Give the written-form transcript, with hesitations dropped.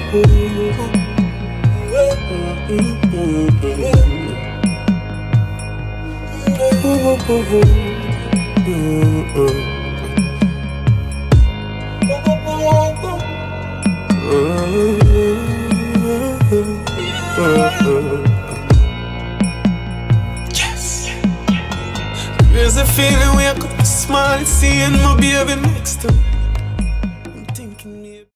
There's a feeling wake up, smile, seeing my baby next to me.